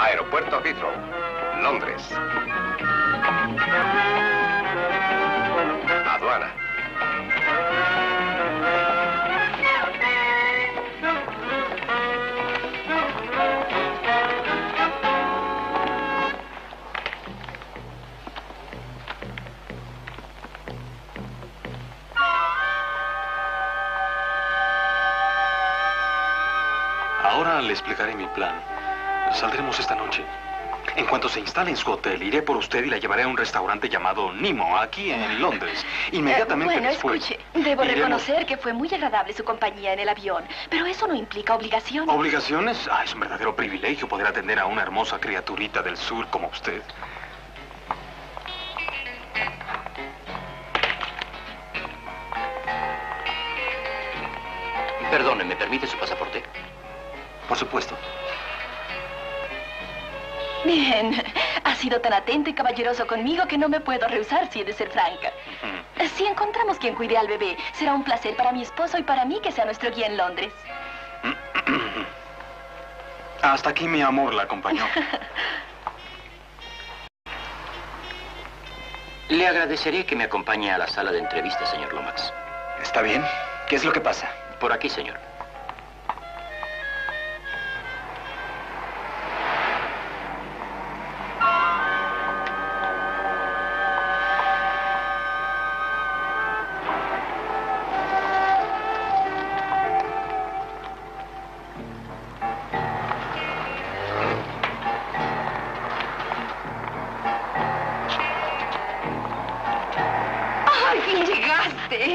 Aeropuerto Heathrow, Londres. Aduana. Ahora le explicaré mi plan. Saldremos esta noche. En cuanto se instale en su hotel, iré por usted y la llevaré a un restaurante llamado Nemo, aquí en Londres. Inmediatamente después. Escuche, debo reconocer que fue muy agradable su compañía en el avión, pero eso no implica obligaciones. ¿Obligaciones? Ah, es un verdadero privilegio poder atender a una hermosa criaturita del sur como usted. Perdone, ¿me permite su pasaporte? Por supuesto. Bien, ha sido tan atento y caballeroso conmigo que no me puedo rehusar si he de ser franca. Si encontramos quien cuide al bebé, será un placer para mi esposo y para mí que sea nuestro guía en Londres. Hasta aquí mi amor la acompañó. Le agradecería que me acompañe a la sala de entrevistas, señor Lomax. ¿Está bien? ¿Qué es lo que pasa? Por aquí, señor. ¡Al fin llegaste!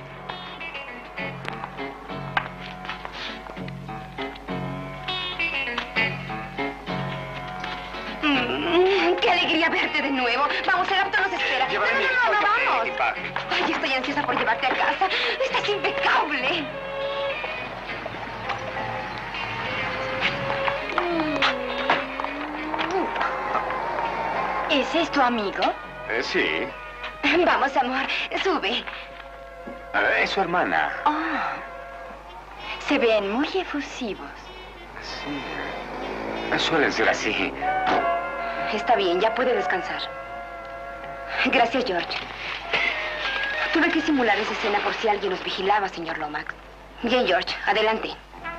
¡Qué alegría verte de nuevo! Vamos, el auto nos espera. Llevaré mi vamos. equipaje. Ay, estoy ansiosa por llevarte a casa. Estás impecable. ¿Ese es tu amigo? Sí. Vamos, amor, sube. Es su hermana. Ah, se ven muy efusivos. Sí. Suelen ser así. Está bien, ya puede descansar. Gracias, George. Tuve que simular esa escena por si alguien nos vigilaba, señor Lomax. Bien, George, adelante.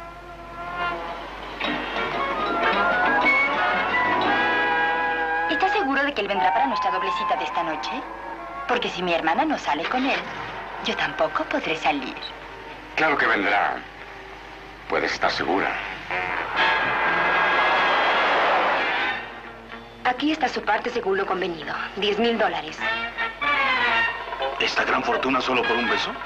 ¿Estás seguro de que él vendrá para nuestra doble cita de esta noche? Porque si mi hermana no sale con él, yo tampoco podré salir. Claro que vendrá. Puedes estar segura. Aquí está su parte según lo convenido. $10,000. ¿Esta gran fortuna solo por un beso?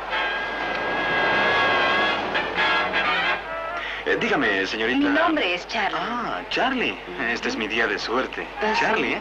Dígame, señorita. Mi nombre es Charlie. Ah, Charlie. Este es mi día de suerte. Charlie, ¿eh?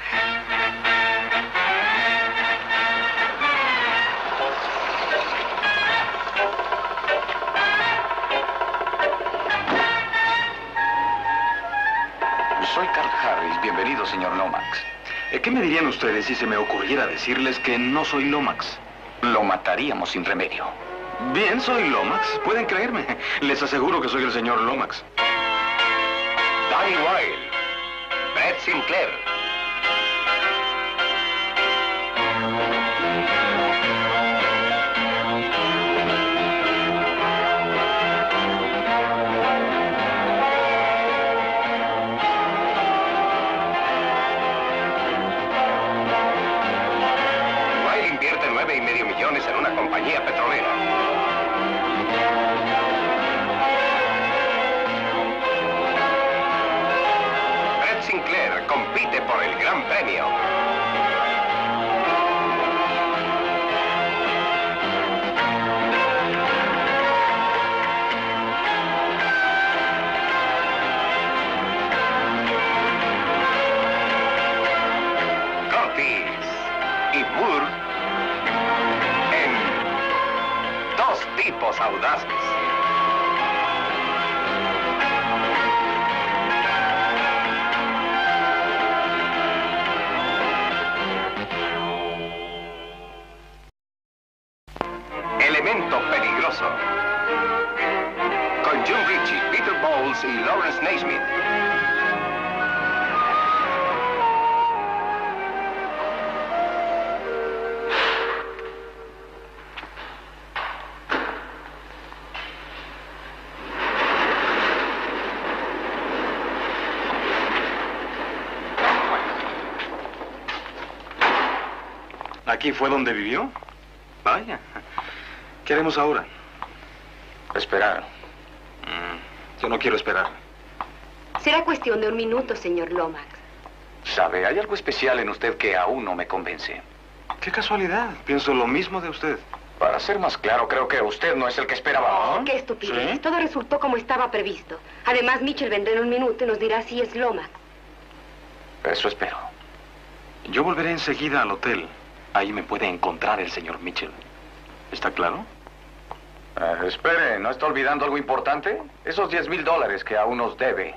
Soy Carl Harris. Bienvenido, señor Lomax. ¿Qué me dirían ustedes si se me ocurriera decirles que no soy Lomax? Lo mataríamos sin remedio. Bien, soy Lomax. Pueden creerme. Les aseguro que soy el señor Lomax. Danny Wilde. Brett Sinclair. Wilde invierte $9,5 millones en una compañía petrolera. Brett Sinclair compite por el Gran Premio. Curtis y Moore en Dos tipos audaces. Elemento peligroso. Con Jim Ritchie, Peter Bowles y Lawrence Naismith. ¿Aquí fue donde vivió? Vaya. ¿Qué haremos ahora? Esperar. Yo no quiero esperar. Será cuestión de un minuto, señor Lomax. Sabe, hay algo especial en usted que aún no me convence. Qué casualidad. Pienso lo mismo de usted. Para ser más claro, creo que usted no es el que esperaba. Oh, qué estupidez. ¿Sí? Todo resultó como estaba previsto. Además, Mitchell vendrá en un minuto y nos dirá si es Lomax. Eso espero. Yo volveré enseguida al hotel. Ahí me puede encontrar el señor Mitchell. ¿Está claro? Espere, ¿no está olvidando algo importante? Esos $10,000 que aún nos debe.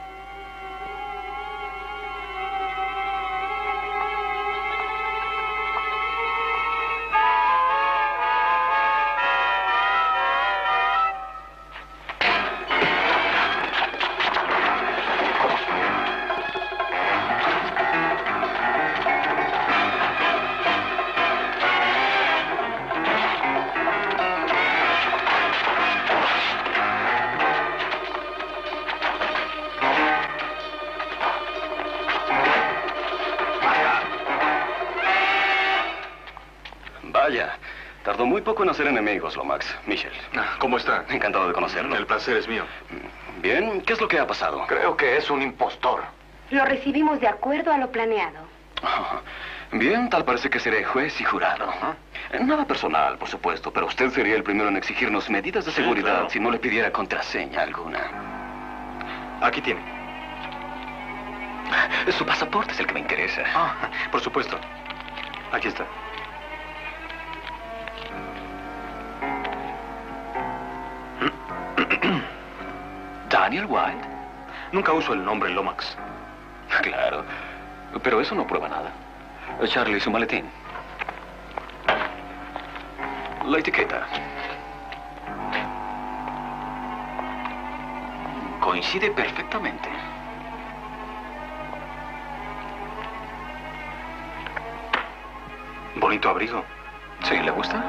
Vaya, tardó muy poco en hacer enemigos, Lomax. Mitchell. ¿Cómo está? Encantado de conocerlo. El placer es mío. Bien, ¿qué es lo que ha pasado? Creo que es un impostor. Lo recibimos de acuerdo a lo planeado. Bien, tal parece que seré juez y jurado. Nada personal, por supuesto, pero usted sería el primero en exigirnos medidas de Sí, seguridad claro. si no le pidiera contraseña alguna. Aquí tiene. Su pasaporte es el que me interesa. Por supuesto. Aquí está. ¿Daniel Wilde? Nunca uso el nombre Lomax. Claro, pero eso no prueba nada. Charlie, su maletín. La etiqueta. Coincide perfectamente. Bonito abrigo. ¿Sí? ¿Le gusta?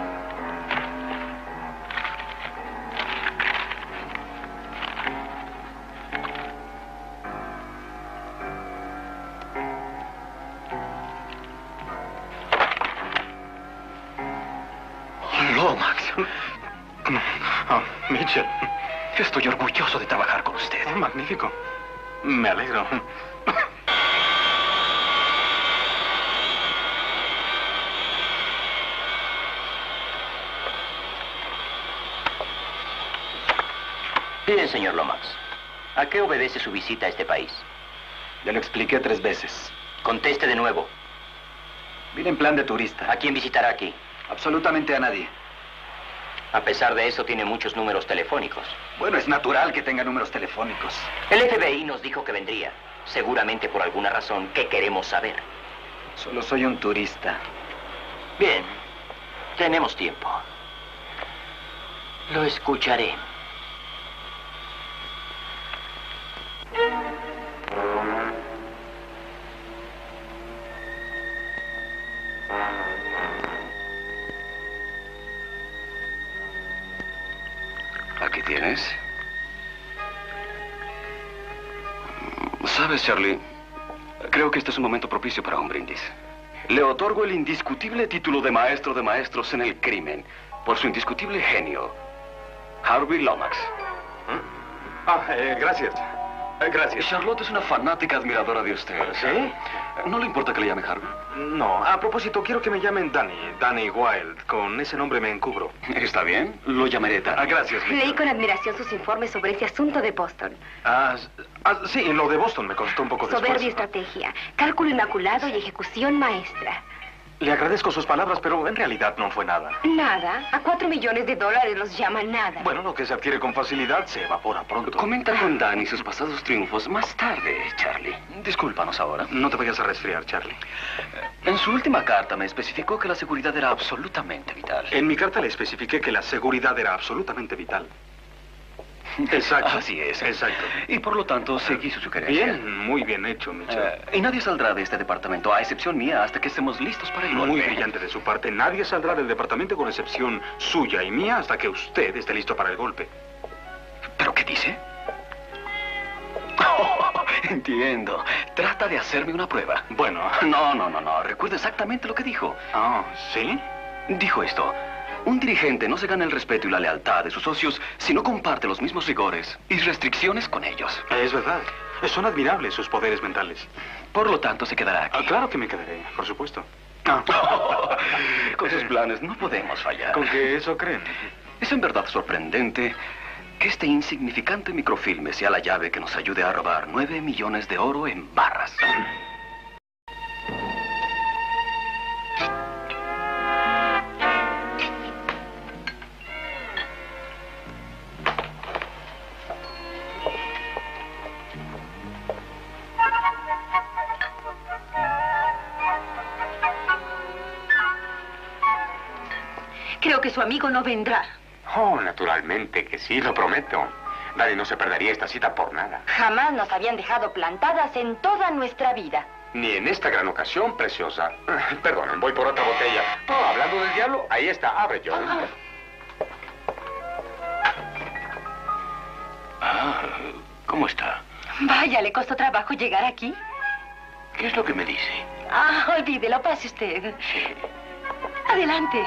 Lomax, Mitchell. estoy orgulloso de trabajar con usted. Magnífico. Me alegro. Bien, señor Lomax. ¿A qué obedece su visita a este país? Ya lo expliqué 3 veces. Conteste de nuevo. Vine en plan de turista. ¿A quién visitará aquí? Absolutamente a nadie. A pesar de eso, tiene muchos números telefónicos. Bueno, es natural que tenga números telefónicos. El FBI nos dijo que vendría. Seguramente por alguna razón que queremos saber. Solo soy un turista. Bien. Tenemos tiempo. Lo escucharé. Aquí tienes. ¿Sabes, Charlie? Creo que este es un momento propicio para un brindis. Le otorgo el indiscutible título de maestro de maestros en el crimen por su indiscutible genio, Harvey Lomax. Gracias. Gracias. Charlotte es una fanática admiradora de usted. ¿Sí? ¿No le importa que le llame Harvey? No, a propósito, quiero que me llamen Danny Wilde. Con ese nombre me encubro. Está bien, lo llamaré Danny. Gracias, Leí Mitchell. con admiración sus informes sobre ese asunto de Boston. Sí, lo de Boston me costó un poco de Soberbia esfuerzo. estrategia, cálculo inmaculado y ejecución maestra. Le agradezco sus palabras, pero en realidad no fue nada. Nada. A $4 millones los llaman nada. Bueno, lo que se adquiere con facilidad se evapora pronto. Comenta con Danny sus pasados triunfos más tarde, Charlie. Discúlpanos ahora. No te vayas a resfriar, Charlie. En su última carta me especificó que la seguridad era absolutamente vital. En mi carta le especifiqué que la seguridad era absolutamente vital. Exacto. Así es. Exacto. Y por lo tanto, seguí su sugerencia. Bien, muy bien hecho, Mitchell. Y nadie saldrá de este departamento, a excepción mía, hasta que estemos listos para el golpe. Muy brillante de su parte. Nadie saldrá del departamento con excepción suya y mía hasta que usted esté listo para el golpe. ¿Pero qué dice? entiendo. Trata de hacerme una prueba. Bueno. No. Recuerda exactamente lo que dijo. Ah, ¿sí? Dijo esto. Un dirigente no se gana el respeto y la lealtad de sus socios si no comparte los mismos rigores y restricciones con ellos. Es verdad. Son admirables sus poderes mentales. Por lo tanto, se quedará aquí. Ah, claro que me quedaré, por supuesto. Con sus planes no podemos fallar. ¿Con que eso creen? Es en verdad sorprendente que este insignificante microfilme sea la llave que nos ayude a robar 9 millones de oro en barras. Creo que su amigo no vendrá. Oh, naturalmente que sí, lo prometo. Daddy no se perdería esta cita por nada. Jamás nos habían dejado plantadas en toda nuestra vida. Ni en esta gran ocasión, preciosa. Perdonen, voy por otra botella. Oh, hablando del diablo, ahí está, abre, John. ¿Cómo está? Vaya, ¿le costó trabajo llegar aquí? ¿Qué es lo que me dice? Olvídelo, pase usted. Adelante.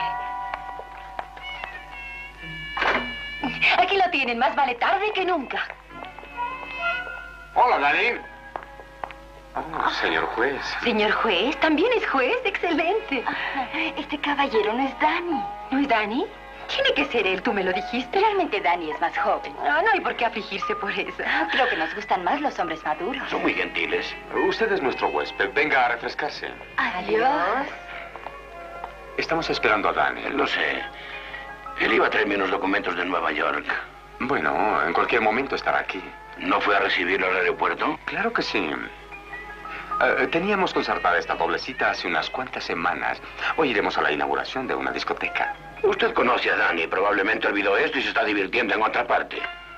Aquí lo tienen, más vale tarde que nunca. Hola, Daddy. Oh, señor juez. Señor juez, ¿también es juez? Excelente. Este caballero no es Danny. ¿No es Danny? Tiene que ser él, tú me lo dijiste. Realmente Danny es más joven. No hay por qué afligirse por eso. Creo que nos gustan más los hombres maduros. Son muy gentiles. Usted es nuestro huésped. Venga a refrescarse. Adiós. Estamos esperando a Danny. Lo sé. Él iba a traerme unos documentos de Nueva York. Bueno, en cualquier momento estará aquí. ¿No fue a recibirlo al aeropuerto? Claro que sí. Teníamos concertada esta doble cita hace unas cuantas semanas. Hoy iremos a la inauguración de una discoteca. Usted conoce a Danny. Probablemente olvidó esto y se está divirtiendo en otra parte.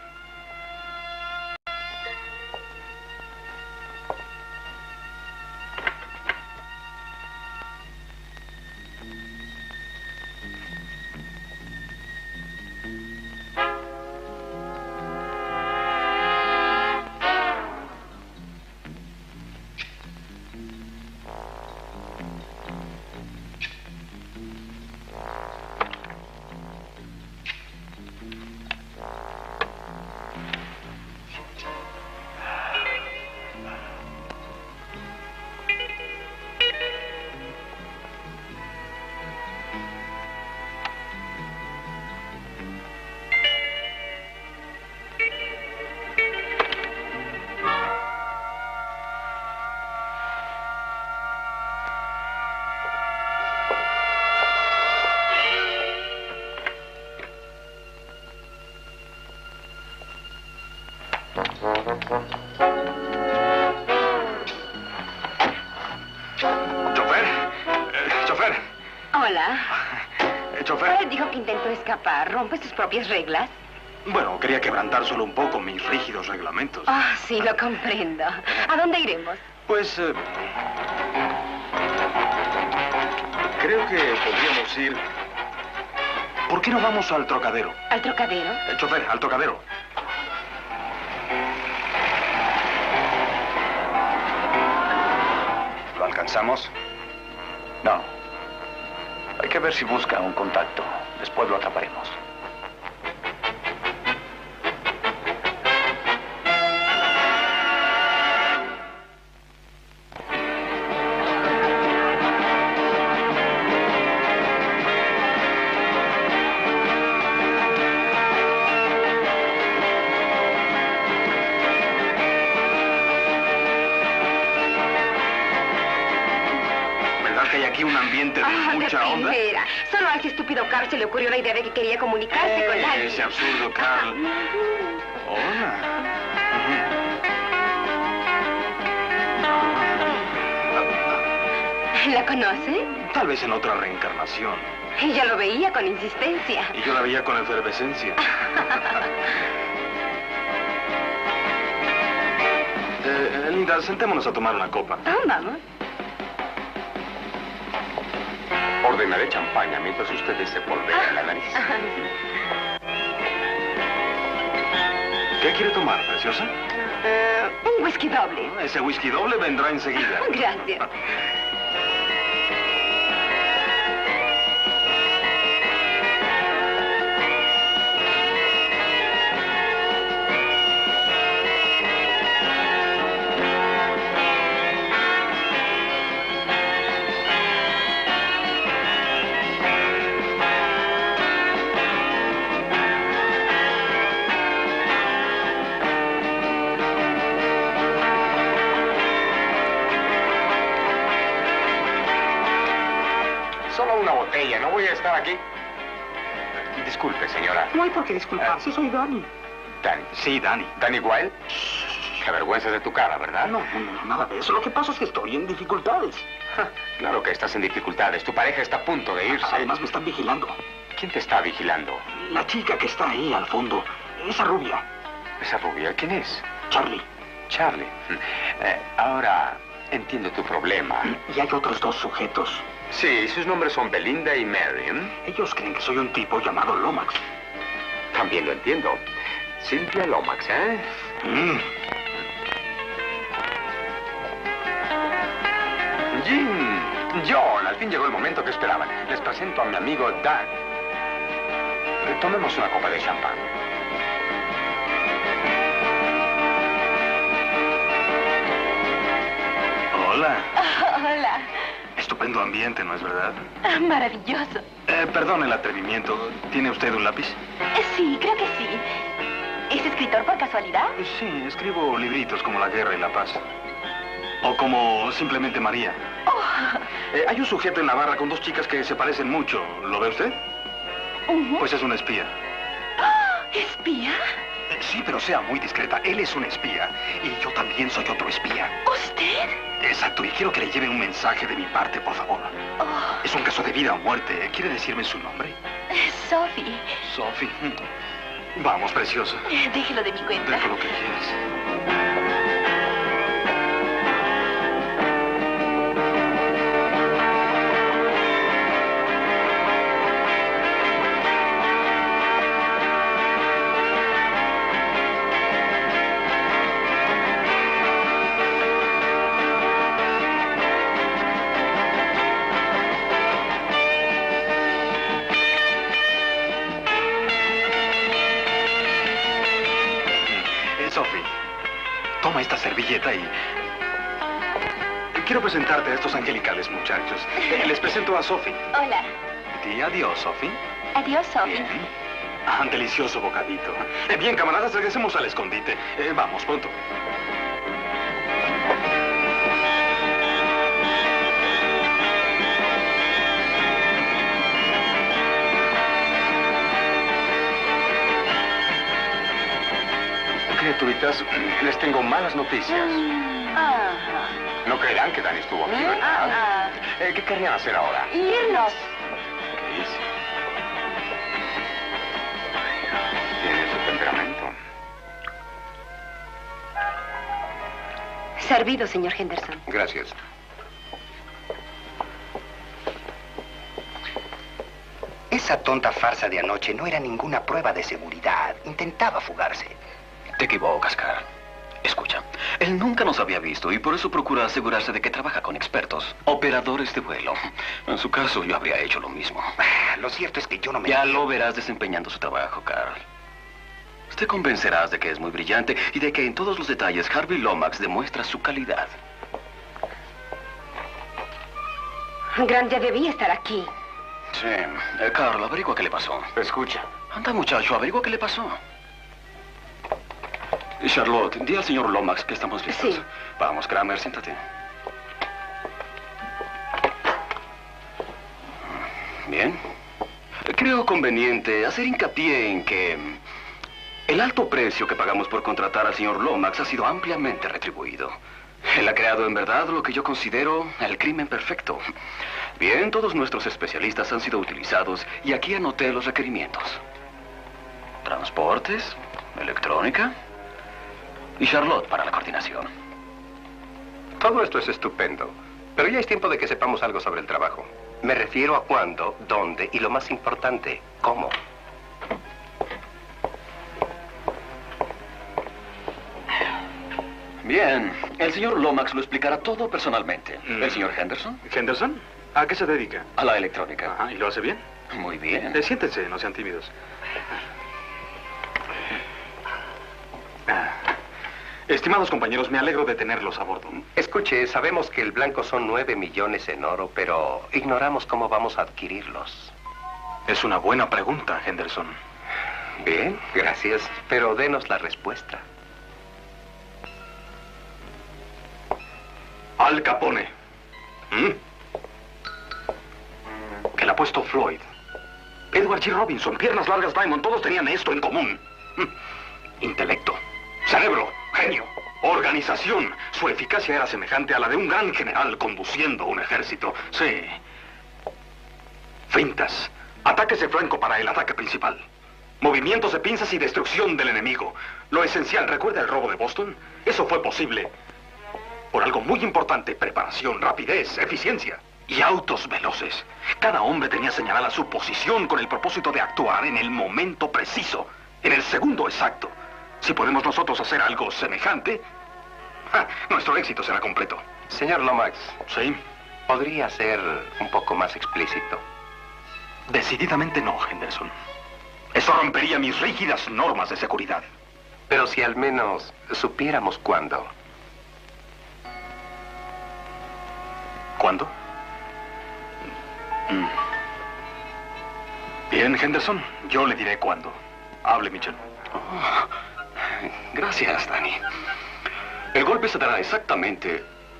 ¡Chofer! Hola. Chofer. Fred dijo que intentó escapar. ¿Rompe sus propias reglas? Bueno, quería quebrantar solo un poco mis rígidos reglamentos. Sí, lo comprendo. ¿A dónde iremos? Pues... creo que podríamos ir... ¿Por qué no vamos al Trocadero? ¿Al Trocadero? Chofer, al Trocadero. ¿Lo alcanzamos? No. Hay que ver si busca un contacto. Después lo atraparemos. Que hay aquí un ambiente de mucha onda. Primera. Solo a ese estúpido Carl se le ocurrió la idea de que quería comunicarse con alguien. Ese absurdo Carl. Hola. ¿La conoce? Tal vez en otra reencarnación. Ella lo veía con insistencia. Y yo la veía con efervescencia. Linda, sentémonos a tomar una copa. Vamos. Ordenaré champaña mientras ustedes se polvean la nariz. ¿Qué quiere tomar, preciosa? Un whisky doble. Ese whisky doble vendrá enseguida. Gracias. Solo una botella, no voy a estar aquí. Disculpe, señora. No hay por qué disculparse, soy Danny. Danny. Sí, Danny. ¿Danny Wilde? Te avergüenzas de tu cara, ¿verdad? No, nada de eso. Lo que pasa es que estoy en dificultades. Ja, claro que estás en dificultades. Tu pareja está a punto de irse. Además me están vigilando. ¿Quién te está vigilando? La chica que está ahí al fondo. Esa rubia. ¿Esa rubia? ¿Quién es? Charlie. Charlie. Ahora entiendo tu problema. Y hay otros dos sujetos. Sí, sus nombres son Belinda y Mary. Ellos creen que soy un tipo llamado Lomax. También lo entiendo. Cynthia Lomax, ¿eh? Jim, John, al fin llegó el momento que esperaban. Les presento a mi amigo Dan. Tomemos una copa de champán. Hola. Hola. Estupendo ambiente, ¿no es verdad? Maravilloso. Perdón el atrevimiento. ¿Tiene usted un lápiz? Sí, creo que sí. ¿Es escritor por casualidad? Sí, escribo libritos como La Guerra y la Paz. O como simplemente María. Hay un sujeto en la barra con dos chicas que se parecen mucho. ¿Lo ve usted? Pues es un espía. ¿Espía? Sí, pero sea muy discreta. Él es un espía. Y yo también soy otro espía. ¿Usted? Exacto, y quiero que le lleven un mensaje de mi parte, por favor. Es un caso de vida o muerte. ¿Quiere decirme su nombre? Sophie. Sophie. Vamos, preciosa. Déjelo de mi cuenta. Deja lo que quieras. Sophie, toma esta servilleta y... Quiero presentarte a estos angelicales muchachos. Les presento a Sophie. Hola. Di adiós, Sophie. Adiós, Sophie. Bien. Delicioso bocadito. Bien, camaradas, regresemos al escondite. Vamos, pronto. Criaturitas, les tengo malas noticias. No creerán que Danny estuvo aquí, ¿verdad? ¿Qué querrían hacer ahora? Irnos. ¿Qué hice? Tiene su temperamento. Servido, señor Henderson. Gracias. Esa tonta farsa de anoche no era ninguna prueba de seguridad. Intentaba fugarse. Te equivocas, Carl. Escucha, él nunca nos había visto y por eso procura asegurarse de que trabaja con expertos, operadores de vuelo. En su caso, yo habría hecho lo mismo. Lo cierto es que yo no me... Ya lo verás desempeñando su trabajo, Carl. Te convencerás de que es muy brillante y de que en todos los detalles Harvey Lomax demuestra su calidad. Grant ya debía estar aquí. Sí. Carl, averigua qué le pasó. Escucha. Anda, muchacho, averigua qué le pasó. Charlotte, di al señor Lomax que estamos listos. Sí. Vamos, Kramer, siéntate. Bien. Creo conveniente hacer hincapié en que el alto precio que pagamos por contratar al señor Lomax ha sido ampliamente retribuido. Él ha creado en verdad lo que yo considero el crimen perfecto. Bien, todos nuestros especialistas han sido utilizados y aquí anoté los requerimientos. Transportes, electrónica y Charlotte para la coordinación. Todo esto es estupendo, pero ya es tiempo de que sepamos algo sobre el trabajo. Me refiero a cuándo, dónde y lo más importante, cómo. Bien, el señor Lomax lo explicará todo personalmente. ¿El señor Henderson? ¿Henderson? ¿A qué se dedica? A la electrónica. Ajá, ¿y lo hace bien? Muy bien. Siéntense, no sean tímidos. Estimados compañeros, me alegro de tenerlos a bordo. Escuche, sabemos que el blanco son 9 millones en oro, pero ignoramos cómo vamos a adquirirlos. Es una buena pregunta, Henderson. Bien, gracias, pero denos la respuesta. Al Capone. Que le ha puesto Floyd. Edward G. Robinson, piernas largas Diamond, todos tenían esto en común. Intelecto, cerebro, genio, organización. Su eficacia era semejante a la de un gran general conduciendo un ejército. Sí. Fintas, ataques de flanco para el ataque principal. Movimientos de pinzas y destrucción del enemigo. Lo esencial, ¿recuerda el robo de Boston? Eso fue posible por algo muy importante: preparación, rapidez, eficiencia y autos veloces. Cada hombre tenía señalada su posición con el propósito de actuar en el momento preciso, en el segundo exacto. Si podemos nosotros hacer algo semejante, nuestro éxito será completo. Señor Lomax. ¿Sí? ¿Podría ser un poco más explícito? Decididamente no, Henderson. Eso rompería mis rígidas normas de seguridad. Pero si al menos supiéramos cuándo. ¿Cuándo? Bien, Henderson, yo le diré cuándo. Hable, Mitchell. Oh, gracias, Danny. El golpe se dará exactamente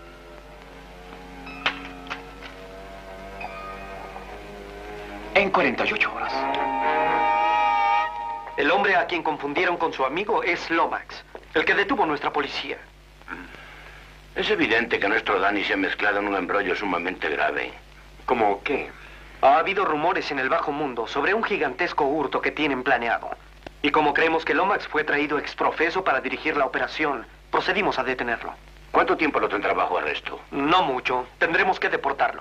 en 48 horas. El hombre a quien confundieron con su amigo es Lomax, el que detuvo nuestra policía. Es evidente que nuestro Danny se ha mezclado en un embrollo sumamente grave. ¿Cómo qué? Ha habido rumores en el bajo mundo sobre un gigantesco hurto que tienen planeado. Y como creemos que Lomax fue traído exprofeso para dirigir la operación, procedimos a detenerlo. ¿Cuánto tiempo lo tendrá bajo arresto? No mucho. Tendremos que deportarlo.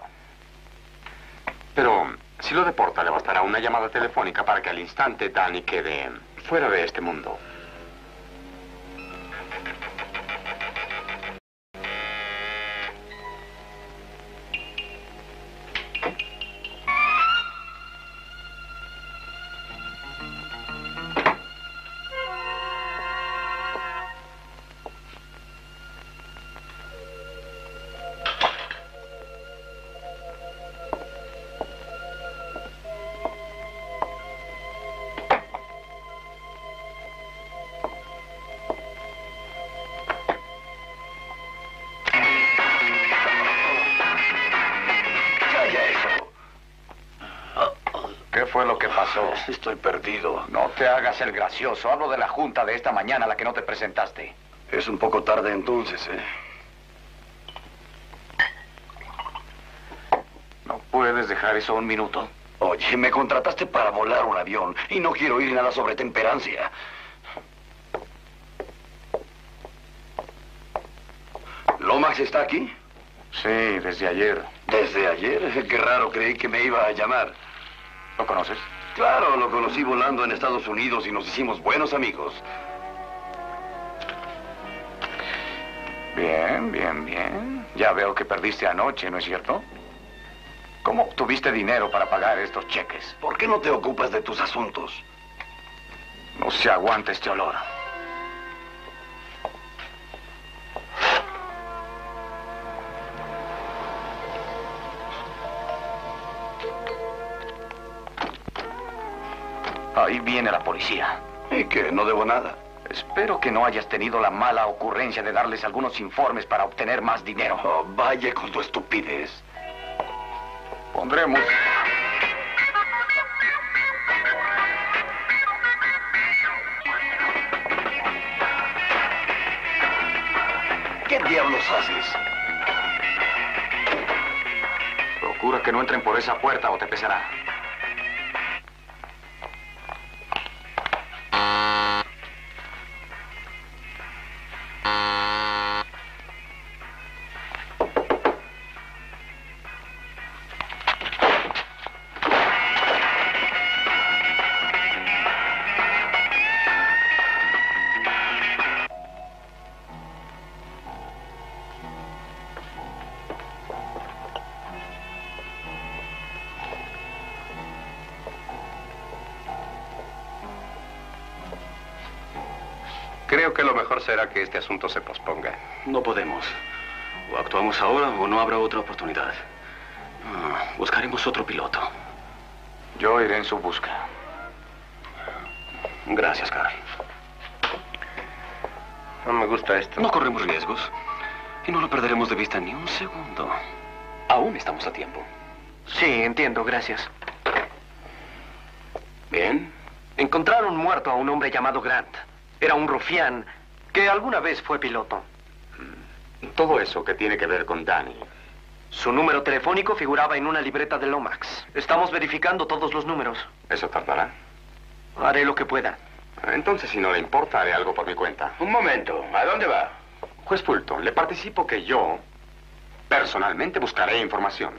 Pero si lo deporta, le bastará una llamada telefónica para que al instante Danny quede fuera de este mundo. ¿Qué fue lo que pasó? Estoy perdido. No te hagas el gracioso. Hablo de la junta de esta mañana a la que no te presentaste. Es un poco tarde entonces, ¿eh? ¿No puedes dejar eso un minuto? Oye, me contrataste para volar un avión y no quiero oír nada sobre temperancia. ¿Lomax está aquí? Sí, desde ayer. ¿Desde ayer? Qué raro, creí que me iba a llamar. ¿Lo conoces? Claro, lo conocí volando en Estados Unidos y nos hicimos buenos amigos. Bien, bien, bien. Ya veo que perdiste anoche, ¿no es cierto? ¿Cómo obtuviste dinero para pagar estos cheques? ¿Por qué no te ocupas de tus asuntos? No se aguanta este olor. Ahí viene la policía. ¿Y qué? No debo nada. Espero que no hayas tenido la mala ocurrencia de darles algunos informes para obtener más dinero. Oh, vaya con tu estupidez. Pondremos... ¿Qué diablos haces? Procura que no entren por esa puerta o te pesará. Creo que lo mejor será que este asunto se posponga. No podemos. O actuamos ahora o no habrá otra oportunidad. Buscaremos otro piloto. Yo iré en su busca. Gracias, Carl. No me gusta esto. No corremos riesgos. Y no lo perderemos de vista ni un segundo. Aún estamos a tiempo. Sí, entiendo, gracias. Bien. Encontraron muerto a un hombre llamado Grant. Era un rufián que alguna vez fue piloto. Todo eso que tiene que ver con Danny. Su número telefónico figuraba en una libreta de Lomax. Estamos verificando todos los números. ¿Eso tardará? Haré lo que pueda. Entonces, si no le importa, haré algo por mi cuenta. Un momento, ¿a dónde va? Juez Fulton, le participo que yo, personalmente, buscaré información.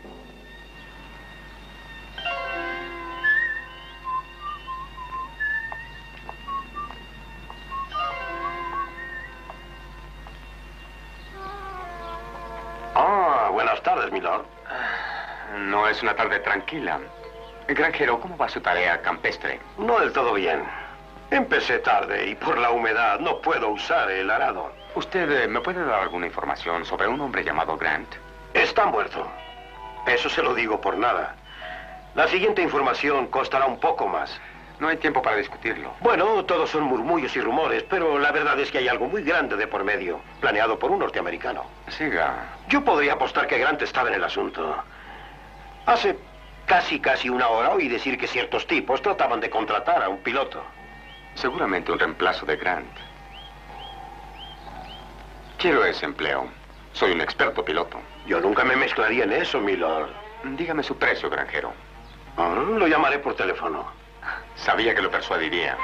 Buenas tardes, milord. No es una tarde tranquila. Granjero, ¿cómo va su tarea campestre? No del todo bien. Empecé tarde y por la humedad no puedo usar el arado. ¿Usted me puede dar alguna información sobre un hombre llamado Grant? Está muerto. Eso se lo digo por nada. La siguiente información costará un poco más. No hay tiempo para discutirlo. Bueno, todos son murmullos y rumores, pero la verdad es que hay algo muy grande de por medio, planeado por un norteamericano. Siga. Yo podría apostar que Grant estaba en el asunto. Hace casi una hora oí decir que ciertos tipos trataban de contratar a un piloto. Seguramente un reemplazo de Grant. Quiero ese empleo. Soy un experto piloto. Yo nunca me mezclaría en eso, milord. Dígame su precio, granjero. Lo llamaré por teléfono. Sabía que lo persuadiría.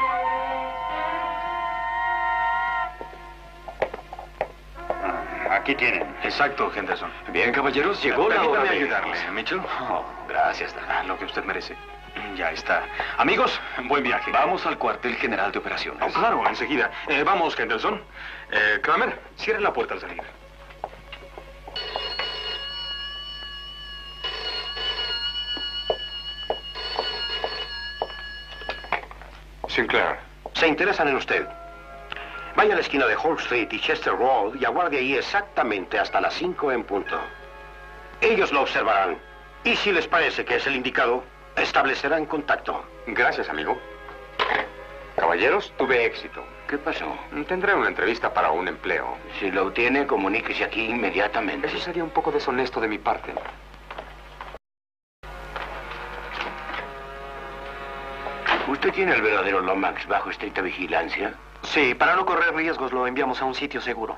Aquí tienen. Exacto, Henderson. Bien, caballeros, llegó la hora de ayudarle, Mitchell. Gracias, Dan. Lo que usted merece. Ya está. Amigos, buen viaje. Vamos al cuartel general de operaciones. Oh, claro, enseguida. Vamos, Henderson. Kramer, cierre la puerta al salir. Sinclair. Se interesan en usted. Vaya a la esquina de Hall Street y Chester Road y aguarde ahí exactamente hasta las 5 en punto. Ellos lo observarán. Y si les parece que es el indicado, establecerán contacto. Gracias, amigo. Caballeros, tuve éxito. ¿Qué pasó? Tendré una entrevista para un empleo. Si lo obtiene, comuníquese aquí inmediatamente. Eso sería un poco deshonesto de mi parte. ¿Usted tiene el verdadero Lomax bajo estricta vigilancia? Sí, para no correr riesgos lo enviamos a un sitio seguro.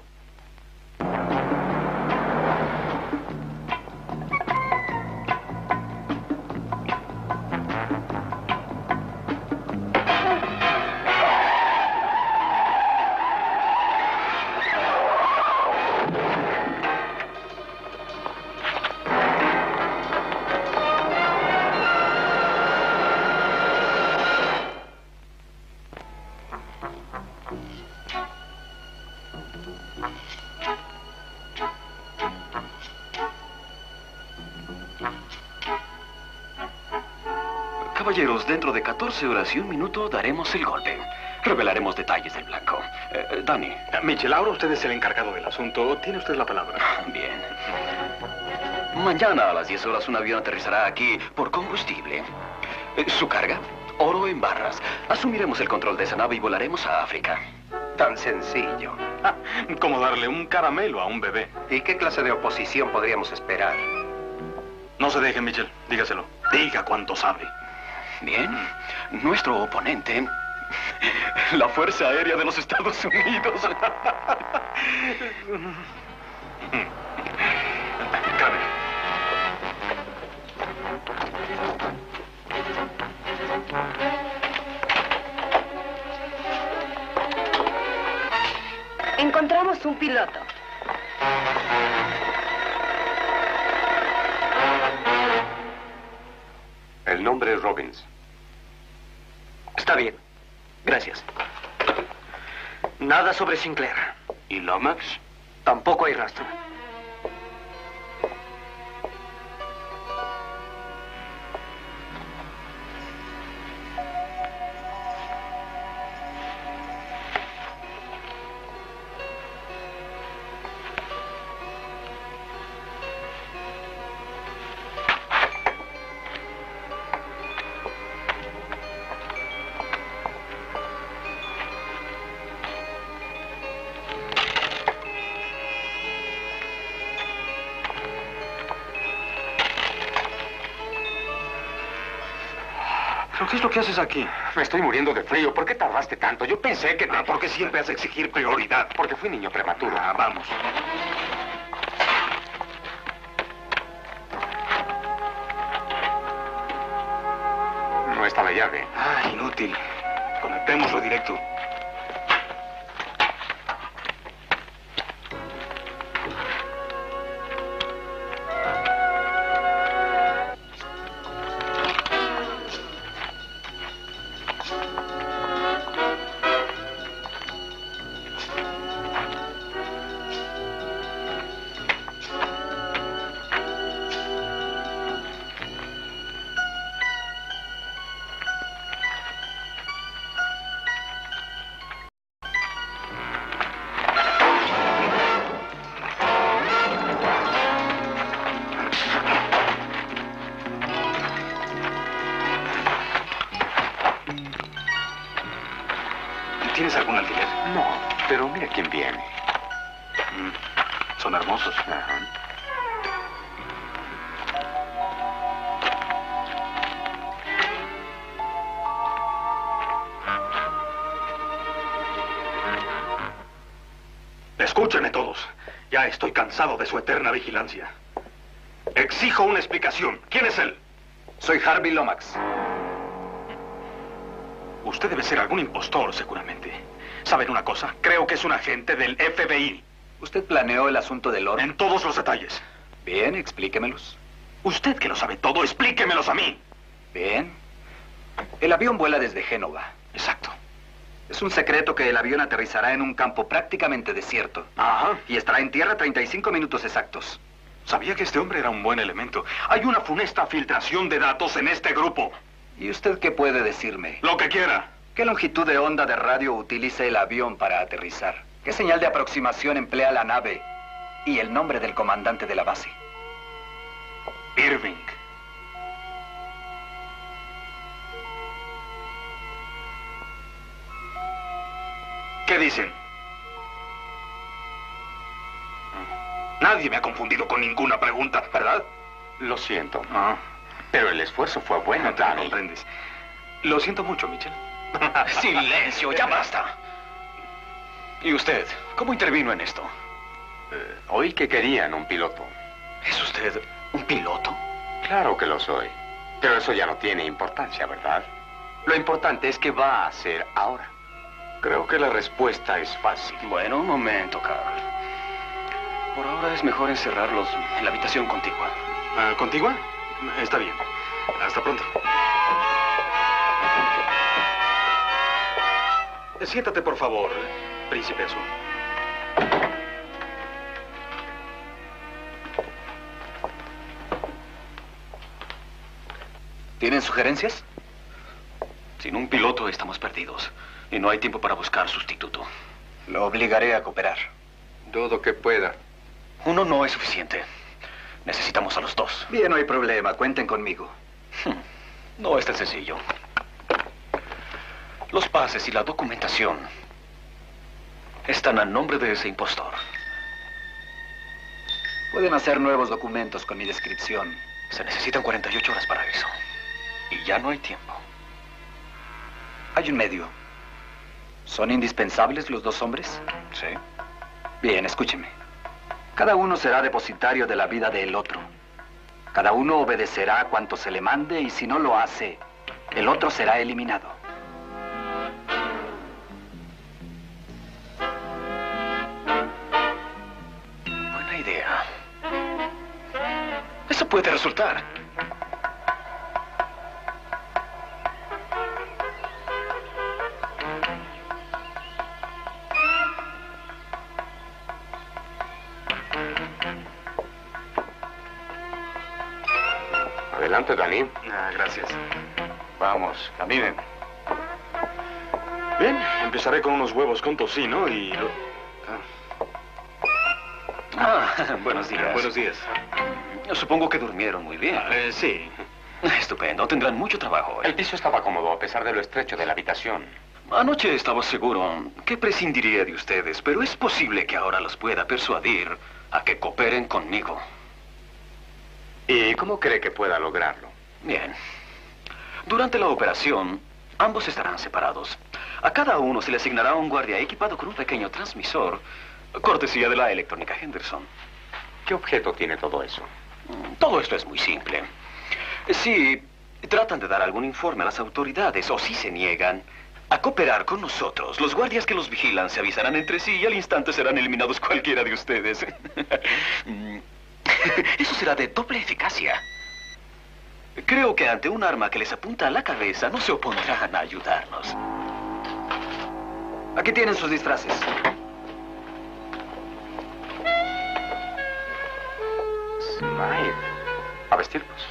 Caballeros, dentro de 14 horas y 1 minuto daremos el golpe. Revelaremos detalles del blanco. Danny. Mitchell, ahora usted es el encargado del asunto. Tiene usted la palabra. Bien. Mañana a las 10 horas un avión aterrizará aquí por combustible. Su carga, oro en barras. Asumiremos el control de esa nave y volaremos a África. Tan sencillo. Como darle un caramelo a un bebé. ¿Y qué clase de oposición podríamos esperar? No se deje, Mitchell. Dígaselo. Diga cuánto sabe. Bien. Nuestro oponente, la Fuerza Aérea de los Estados Unidos. Kramer. Encontramos un piloto. El nombre es Robbins. Está bien. Gracias. Nada sobre Sinclair. ¿Y Lomax? Tampoco hay rastro. ¿Qué es lo que haces aquí? Me estoy muriendo de frío. ¿Por qué tardaste tanto? Yo pensé que... porque siempre has de exigir prioridad. Porque fui niño prematuro. Vamos. No está la llave. Inútil. Conectémoslo directo. ¿Tienes algún alquiler? No, pero mira quién viene. Son hermosos. Ajá. Escúchenme todos. Ya estoy cansado de su eterna vigilancia. Exijo una explicación. ¿Quién es él? Soy Harvey Lomax. Usted debe ser algún impostor, seguramente. ¿Saben una cosa? Creo que es un agente del FBI. ¿Usted planeó el asunto del oro? En todos los detalles. Bien, explíquemelos. Usted que lo sabe todo, explíquemelos a mí. Bien. El avión vuela desde Génova. Exacto. Es un secreto que el avión aterrizará en un campo prácticamente desierto. Ajá. Y estará en tierra 35 minutos exactos. Sabía que este hombre era un buen elemento. Hay una funesta filtración de datos en este grupo. ¿Y usted qué puede decirme? Lo que quiera. ¿Qué longitud de onda de radio utiliza el avión para aterrizar? ¿Qué señal de aproximación emplea la nave? Y el nombre del comandante de la base. Irving. ¿Qué dicen? Nadie me ha confundido con ninguna pregunta, ¿verdad? Lo siento. Pero el esfuerzo fue bueno, No te Danny. comprendes. Lo siento mucho, Mitchell. Silencio, ya basta. ¿Y usted? ¿Cómo intervino en esto? Oí que querían un piloto. ¿Es usted un piloto? Claro que lo soy. Pero eso ya no tiene importancia, ¿verdad? Lo importante es qué va a hacer ahora. Creo que la respuesta es fácil. Bueno, un momento, Carl. Por ahora es mejor encerrarlos en la habitación contigua. ¿Contigua? Está bien. Hasta pronto. Siéntate, por favor, príncipe azul. ¿Tienen sugerencias? Sin un piloto estamos perdidos. Y no hay tiempo para buscar sustituto. Lo obligaré a cooperar. Dudo que pueda. Uno no es suficiente. Necesitamos a los dos. Bien, no hay problema. Cuenten conmigo. No es tan sencillo. Los pases y la documentación están a nombre de ese impostor. Pueden hacer nuevos documentos con mi descripción. Se necesitan 48 horas para eso. Y ya no hay tiempo. Hay un medio. ¿Son indispensables los dos hombres? Sí. Bien, escúcheme. Cada uno será depositario de la vida del otro. Cada uno obedecerá cuanto se le mande y si no lo hace, el otro será eliminado. Buena idea. Eso puede resultar. Adelante, Danny. Gracias. Vamos, caminen. Bien, empezaré con unos huevos con tocino y... Buenos días. Buenos días. Supongo que durmieron muy bien. Sí. Estupendo. Tendrán mucho trabajo hoy. El piso estaba cómodo a pesar de lo estrecho de la habitación. Anoche estaba seguro que prescindiría de ustedes, pero es posible que ahora los pueda persuadir a que cooperen conmigo. ¿Y cómo cree que pueda lograrlo? Bien. Durante la operación, ambos estarán separados. A cada uno se le asignará un guardia equipado con un pequeño transmisor, cortesía de la electrónica Henderson. ¿Qué objeto tiene todo eso? Todo esto es muy simple. Si tratan de dar algún informe a las autoridades o si se niegan a cooperar con nosotros, los guardias que los vigilan se avisarán entre sí y al instante serán eliminados cualquiera de ustedes. Eso será de doble eficacia. Creo que ante un arma que les apunta a la cabeza no se opondrán a ayudarnos. Aquí tienen sus disfraces. Smythe. A vestirlos.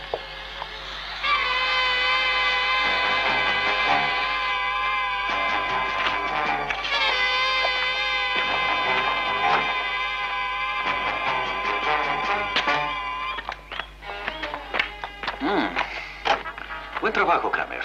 Buen trabajo, Kramer.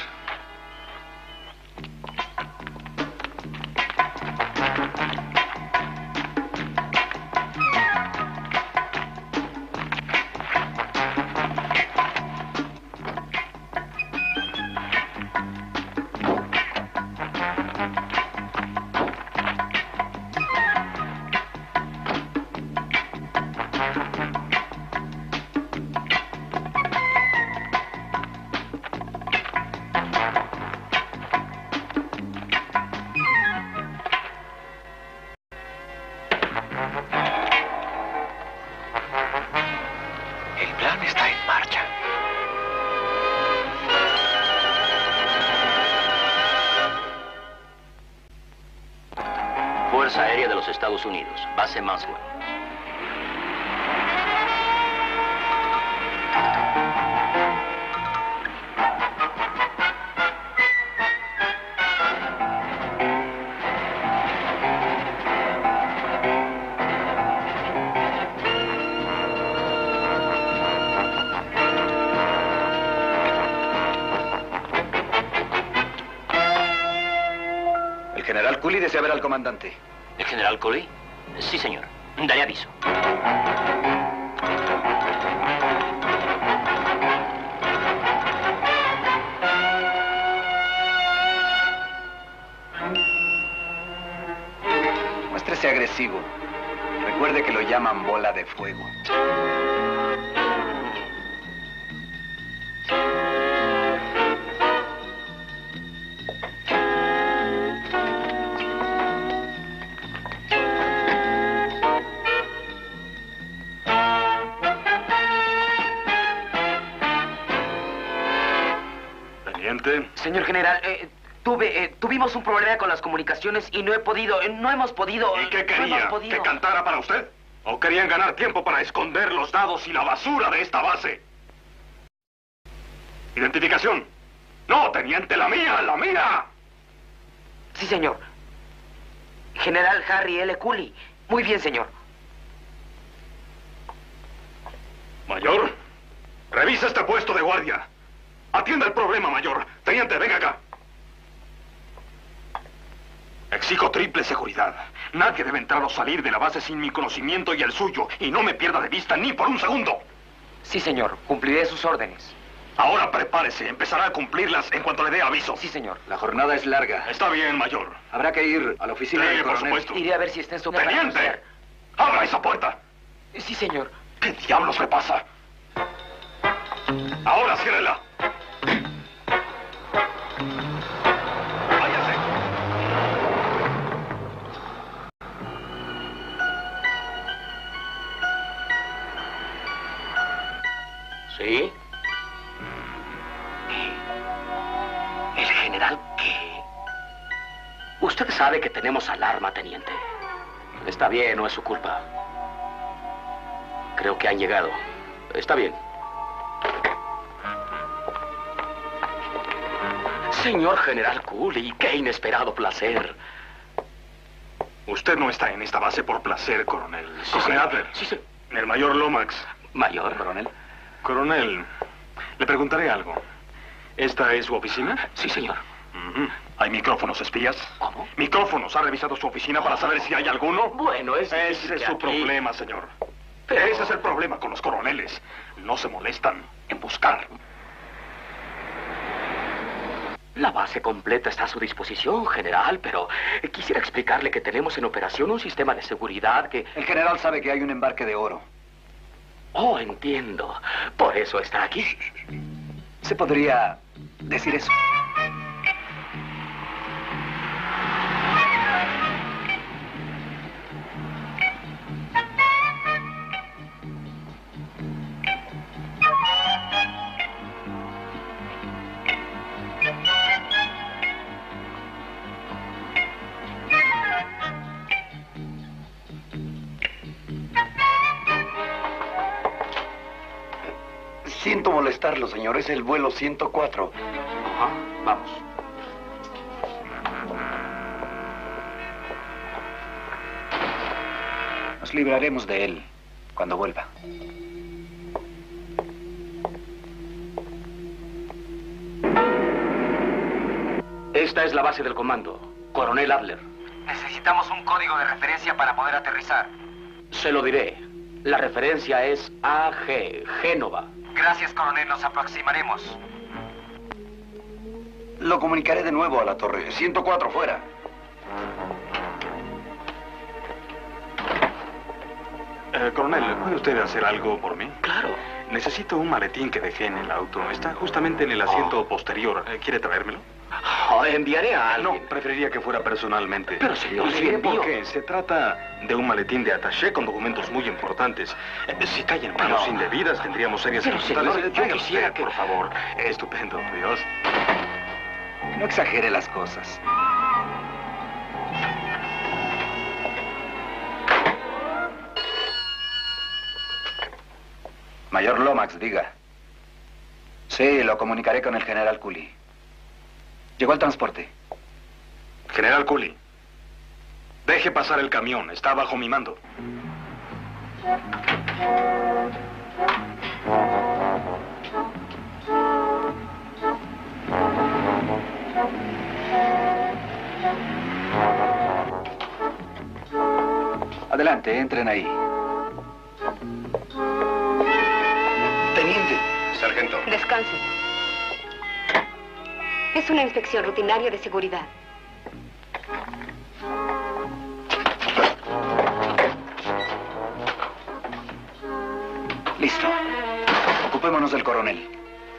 El plan está en marcha. Fuerza Aérea de los Estados Unidos, base Maxwell. El general Cooley desea ver al comandante. ¿El general Cooley? Sí, señor. Daré aviso. Muéstrese agresivo. Recuerde que lo llaman bola de fuego. Señor general, tuvimos un problema con las comunicaciones y no hemos podido... ¿Y qué quería? ¿Que cantara para usted? ¿O querían ganar tiempo para esconder los dados y la basura de esta base? ¿Identificación? No, teniente, la mía, la mía. Sí, señor. General Harry L. Cooley. Muy bien, señor. Mayor, revisa este puesto de guardia. Atienda el problema, mayor. Teniente, venga acá. Exijo triple seguridad. Nadie debe entrar o salir de la base sin mi conocimiento y el suyo. Y no me pierda de vista ni por un segundo. Sí, señor. Cumpliré sus órdenes. Ahora prepárese. Empezará a cumplirlas en cuanto le dé aviso. Sí, señor. La jornada es larga. Está bien, mayor. Habrá que ir a la oficina del por coronel. supuesto. Iré a ver si está en su... ¡Teniente! ¡Abra esa puerta! Sí, señor. ¿Qué diablos le pasa? Ahora ciérrela. Váyase. ¿Sí? ¿El general qué? Usted sabe que tenemos alarma, teniente. Está bien, no es su culpa. Creo que han llegado. Está bien. Señor General Cooley, qué inesperado placer. Usted no está en esta base por placer, coronel. Sí, Coronel señor. Adler. Sí, sí. El mayor Lomax. Mayor. Coronel. Coronel, le preguntaré algo. ¿Esta es su oficina? Sí, señor. ¿Hay micrófonos espías? ¿Cómo? ¿Micrófonos? ¿Ha revisado su oficina para saber si hay alguno? Bueno, Ese es su aquí- problema, señor. Pero- Ese es el problema con los coroneles. No se molestan en buscar. La base completa está a su disposición, general, pero quisiera explicarle que tenemos en operación un sistema de seguridad que... El general sabe que hay un embarque de oro. Oh, entiendo. Por eso está aquí. ¿Se podría decir eso? Siento molestarlo, señor. Es el vuelo 104. Ajá, vamos. Nos libraremos de él cuando vuelva. Esta es la base del comando. Coronel Adler. Necesitamos un código de referencia para poder aterrizar. Se lo diré. La referencia es AG, Génova. Gracias, coronel. Nos aproximaremos. Lo comunicaré de nuevo a la torre. 104 fuera. Coronel, ¿puede usted hacer algo por mí? Claro. Necesito un maletín que dejé en el auto. Está justamente en el asiento posterior. ¿Quiere traérmelo? Enviaré a alguien. No, preferiría que fuera personalmente. Pero, señor, le diré por qué. Se trata de un maletín de attaché con documentos muy importantes. Si cae en manos indebidas, tendríamos serias dificultades. Señor, yo quisiera que... Por favor. Estupendo, Dios. No exagere las cosas. Mayor Lomax, diga. Sí, lo comunicaré con el general Cooley. Llegó el transporte. General Cooley, deje pasar el camión. Está bajo mi mando. Adelante, entren ahí. Teniente. Sargento. Descansen. Es una inspección rutinaria de seguridad. Listo. Ocupémonos del coronel.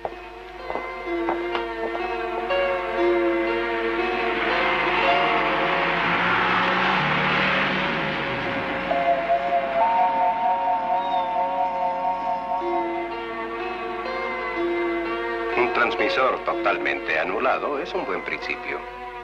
Un transmisor totalmente anulado es un buen principio.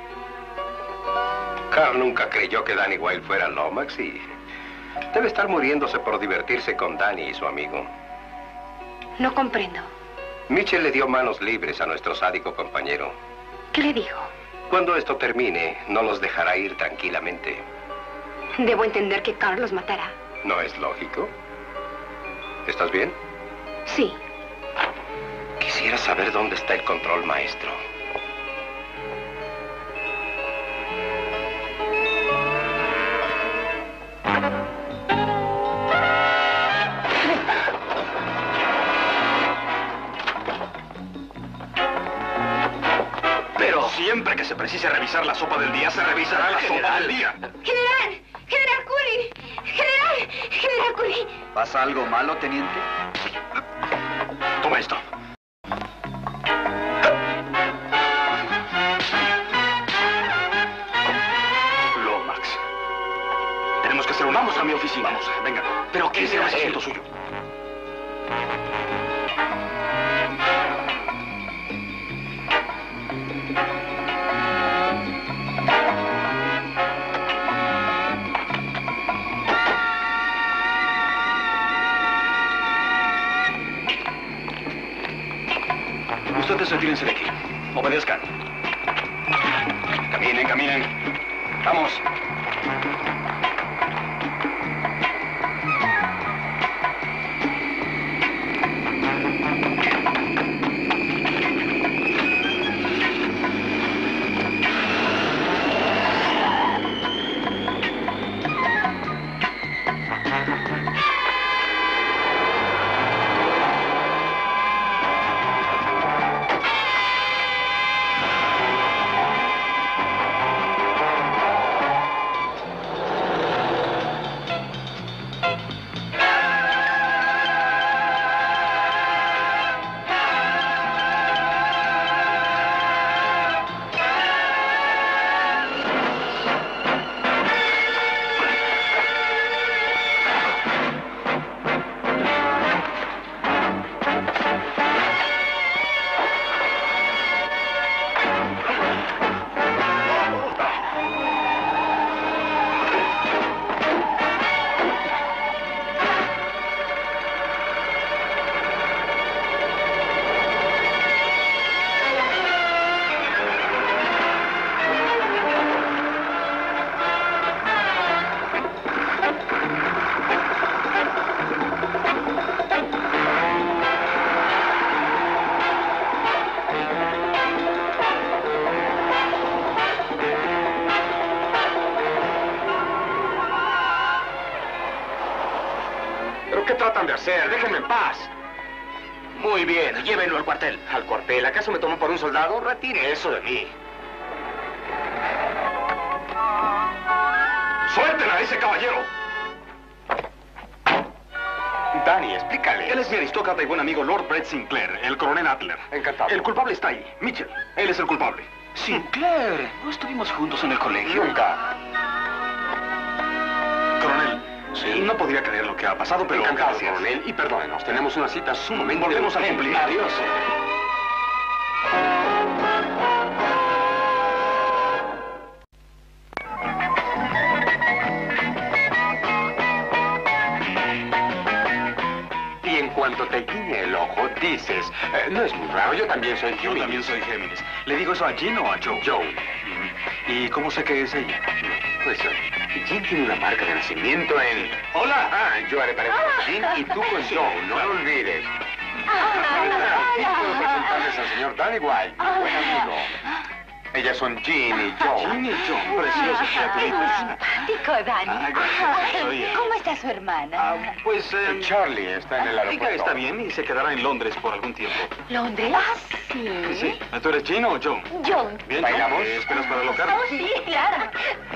Carl nunca creyó que Danny Wilde fuera Lomax y debe estar muriéndose por divertirse con Danny y su amigo. No comprendo. Mitchell le dio manos libres a nuestro sádico compañero. ¿Qué le dijo? Cuando esto termine, no los dejará ir tranquilamente. Debo entender que Carl los matará. ¿No es lógico? ¿Estás bien? Sí. Quisiera saber dónde está el control maestro. Pero siempre que se precise revisar la sopa del día, se revisará la sopa del día. ¡General! ¡General Cooley! ¡General! ¡General Cooley! ¿Pasa algo malo, teniente? Toma esto. Lomax. Tenemos que hacer un... Vamos a mi oficina. Vamos, venga. ¿Pero qué Ese no es será asunto él? suyo. Ustedes retírense de aquí. Obedezcan. Caminen, caminen. Vamos. puede hacer. Déjenme en paz. Muy bien, llévenlo al cuartel. ¿Al cuartel? ¿Acaso me tomó por un soldado? Retire eso de mí. ¡Suéltela a ese caballero! Danny, explícale. Él es mi aristócrata y buen amigo Lord Brett Sinclair, el coronel Adler. Encantado. El culpable está ahí, Mitchell. Él es el culpable. Sinclair, ¿no estuvimos juntos en el colegio? Nunca. Coronel, sí, no podría creer lo que ha pasado, pero Encantado, gracias. coronel. Y perdónenos, tenemos una cita sumamente... Volvemos a cumplir. Adiós. Y en cuanto te guiñe el ojo, dices, no es muy raro, yo también soy Géminis. Yo también soy Géminis. ¿Le digo eso a Jean o a Joe? Joe. ¿Y cómo sé que es ella? Pues Jean tiene una marca de nacimiento en... ¡Hola! Ah, yo haré parecer con Jean y tú con Joe, no lo olvides. Aquí puedo presentarles al señor Danny White, mi buen amigo. Ellas son Jean y Joe. Jean y Joe, preciosos criaturitas. Simpático, Danny. ¿Cómo está su hermana? Pues, Charlie está en el aeropuerto. Ella está bien y se quedará en Londres por algún tiempo. ¿Londres? Sí. Sí. ¿Tú eres Jean o Joe? John. Bien, ¿bailamos? ¿qué esperas para locar? Oh, sí, claro.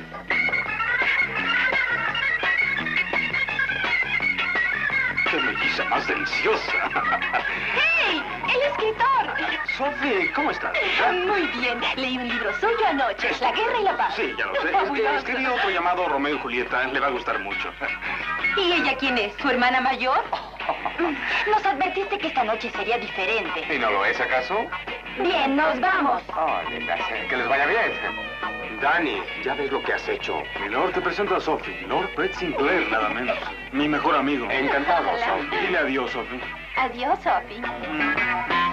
¡Qué melliza más deliciosa! ¡Hey! ¡El escritor! Sophie, ¿cómo estás? Muy bien. Leí un libro suyo anoche. La guerra y la paz. Sí, ya lo sé. Escribí otro llamado Romeo y Julieta. Le va a gustar mucho. ¿Y ella quién es? ¿Su hermana mayor? Nos advertiste que esta noche sería diferente. ¿Y no lo es acaso? Bien, nos vamos. Oh, que les vaya bien. Danny, ya ves lo que has hecho. Mi Lord, te presento a Sophie. Lord Brett Sinclair, nada menos. Mi mejor amigo. Encantado, Sophie. Dile adiós, Sophie. Adiós, Sophie.